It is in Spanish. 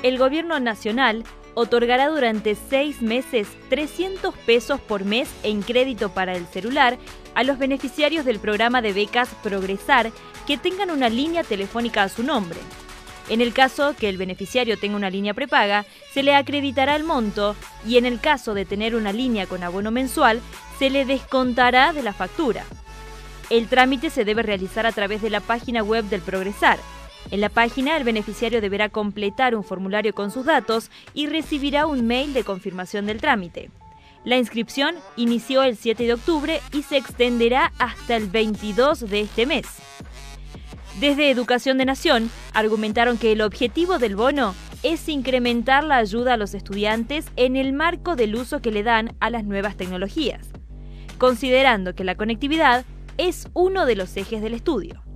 el Gobierno Nacional otorgará durante 6 meses 300 pesos por mes en crédito para el celular a los beneficiarios del programa de becas Progresar que tengan una línea telefónica a su nombre. En el caso que el beneficiario tenga una línea prepaga, se le acreditará el monto y en el caso de tener una línea con abono mensual, se le descontará de la factura. El trámite se debe realizar a través de la página web del Progresar. En la página, el beneficiario deberá completar un formulario con sus datos y recibirá un mail de confirmación del trámite. La inscripción inició el 7 de octubre y se extenderá hasta el 22 de este mes. Desde Educación de Nación, argumentaron que el objetivo del bono es incrementar la ayuda a los estudiantes en el marco del uso que le dan a las nuevas tecnologías, considerando que la conectividad es uno de los ejes del estudio.